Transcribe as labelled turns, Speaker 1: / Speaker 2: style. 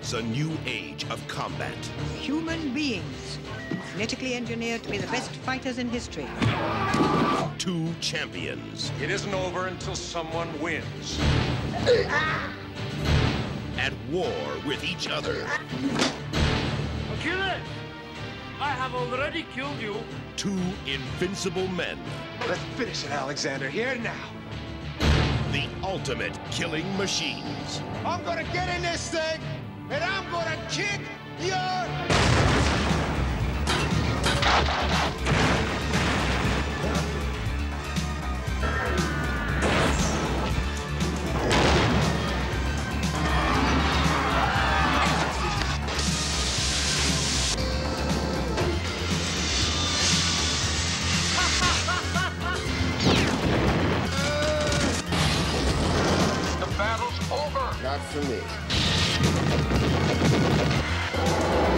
Speaker 1: ushers a new age of combat.
Speaker 2: Human beings, genetically engineered to be the best fighters in history.
Speaker 1: Two champions.
Speaker 3: It isn't over until someone wins.
Speaker 1: At war with each other.
Speaker 4: Kill it! I have already killed you.
Speaker 1: Two invincible men.
Speaker 3: Let's finish it, Alexander, here now.
Speaker 1: The ultimate killing machines.
Speaker 3: I'm gonna get in this thing, and I'm gonna kick your...
Speaker 5: Not for me.